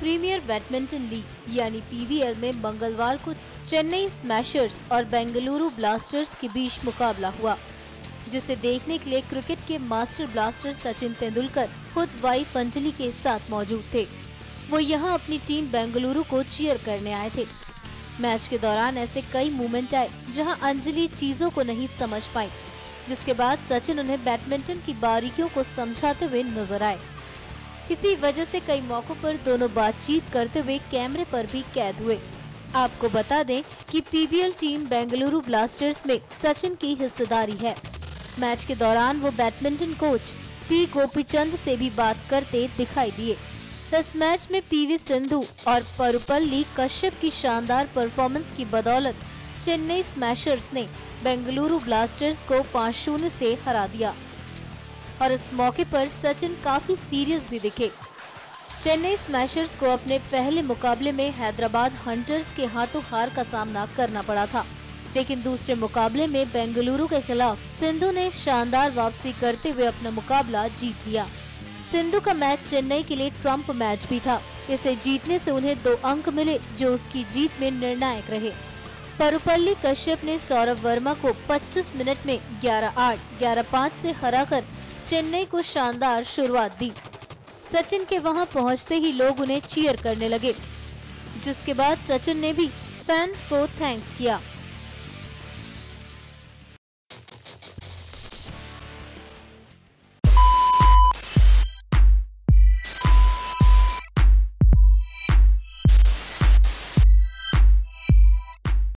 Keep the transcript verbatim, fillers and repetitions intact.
Premiere badminton league यानी P V L में मंगलवार को चेन्नई स्मैशर्स और बेंगलुरु ब्लास्टर्स के बीच मुकाबला हुआ, जिसे देखने के लिए क्रिकेट के मास्टर ब्लास्टर सचिन तेंदुलकर खुद वाइफ अंजलि के साथ मौजूद थे। वो यहां अपनी टीम बेंगलुरु को चीयर करने आए थे। मैच के दौरान ऐसे कई मोमेंट आए जहां अंजलि चीजों को नहीं समझ पाई, जिसके बाद सचिन उन्हें बैडमिंटन की बारीकियों को समझाते हुए नजर आए। इसी वजह से कई मौकों पर दोनों बातचीत करते हुए कैमरे पर भी कैद हुए। आपको बता दें कि P B L team Bengaluru blasters में सचिन की हिस्सेदारी है। मैच के दौरान वो बैडमिंटन कोच पी गोपीचंद से भी बात करते दिखाई दिए। इस मैच में पी वी सिंधु और परुपल्ली कश्यप की शानदार परफॉर्मेंस की बदौलत चेन्नई स्मैशर्स ने बेंगलुरु ब्लास्टर्स को पाँच शून्य से हरा दिया और इस मौके पर सचिन काफी सीरियस भी दिखे। चेन्नई स्मैशर्स को अपने पहले मुकाबले में हैदराबाद हंटर्स के हाथों हार का सामना करना पड़ा था, लेकिन दूसरे मुकाबले में बेंगलुरु के खिलाफ सिंधु ने शानदार वापसी करते हुए अपना मुकाबला जीत लिया। सिंधु का मैच चेन्नई के लिए ट्रम्प मैच भी था। इसे जीतने से उन्हें दो अंक मिले जो उसकी जीत में निर्णायक रहे। परुपल्ली कश्यप ने सौरभ वर्मा को पच्चीस मिनट में ग्यारह आठ, ग्यारह पाँच से हराकर चेन्नई को शानदार शुरुआत दी। सचिन के वहां पहुंचते ही लोग उन्हें चीयर करने लगे, जिसके बाद सचिन ने भी फैंस को थैंक्स किया।